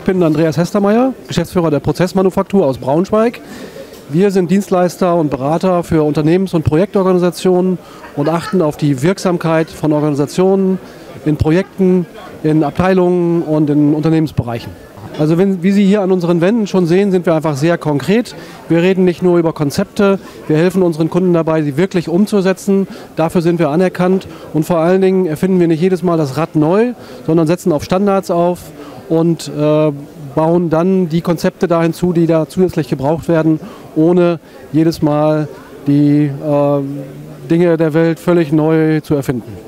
bin Andreas Hestermeier, Geschäftsführer der Prozessmanufaktur aus Braunschweig. Wir sind Dienstleister und Berater für Unternehmens- und Projektorganisationen und achten auf die Wirksamkeit von Organisationen in Projekten, in Abteilungen und in Unternehmensbereichen. Also wie Sie hier an unseren Wänden schon sehen, sind wir einfach sehr konkret. Wir reden nicht nur über Konzepte, wir helfen unseren Kunden dabei, sie wirklich umzusetzen. Dafür sind wir anerkannt und vor allen Dingen erfinden wir nicht jedes Mal das Rad neu, sondern setzen auf Standards auf und bauen dann die Konzepte da hinzu, die da zusätzlich gebraucht werden, ohne jedes Mal die Dinge der Welt völlig neu zu erfinden.